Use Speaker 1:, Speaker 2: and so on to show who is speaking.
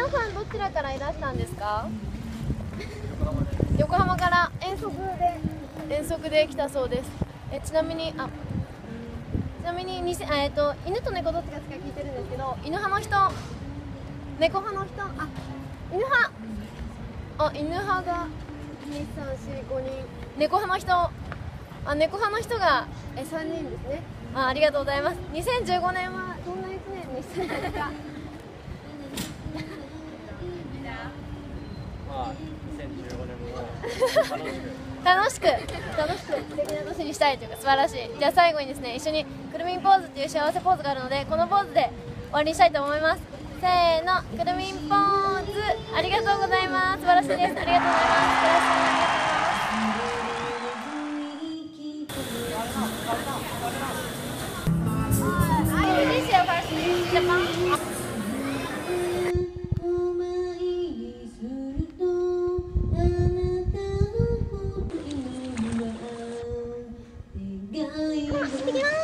Speaker 1: 皆さんどちらからいらしたんですか？横浜から遠足で来たそうです。ちなみに犬と猫どっちが好きか聞いてるんですけど、犬派の人、猫派の人、犬派が2、3、4、5人、猫派の人が3人ですね。ありがとうございます。2015年はどんな1年にしたんですか？
Speaker 2: 2015年も
Speaker 1: 楽しく素敵な年にしたいというか、素晴らしい。じゃあ最後にですね、一緒にくるみんポーズっていう幸せポーズがあるので、このポーズで終わりにしたいと思います。せーの、くるみんポーズ。ありがとうございます。素晴らしいです。ありがとうございます。よろしくお願いします。行ってきます。